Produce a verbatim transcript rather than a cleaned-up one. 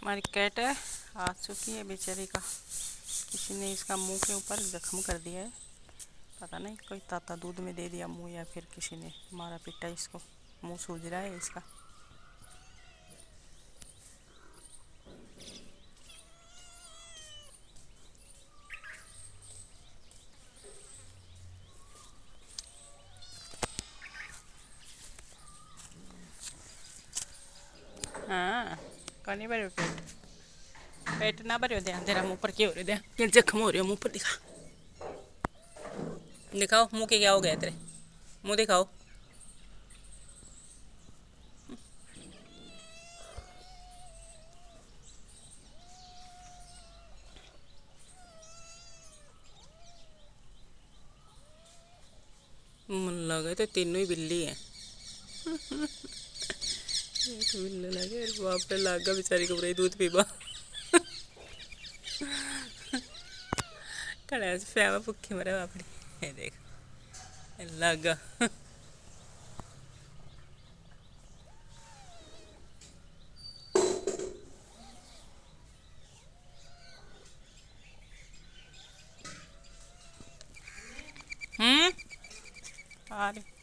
हमारी कैट है, आ चुकी है बेचारी का। किसी ने इसका मुंह के ऊपर जख्म कर दिया है, पता नहीं कोई ताता दूध में दे दिया मुंह या फिर किसी ने मारा पीटा इसको। मुंह सूज रहा है इसका। हाँ कौन भरो पेट, पेट ना भरो ध्यान तेरा मुंह पर क्या हो रहा है, क्या जख्म हो रहे हो मुंह पर। दिखा दिखाओ मुंह के क्या हो गया तेरे, मुंह दिखाओ। मन लगे तो तीनों ही बिल्ली है। एक बिल्ली लगे बाप पे लागा बेचारी को पूरा दूध पीबा। खड़ा फैमा भुखे मरे बापड़ी, ये देख लागा। हम्म आ रही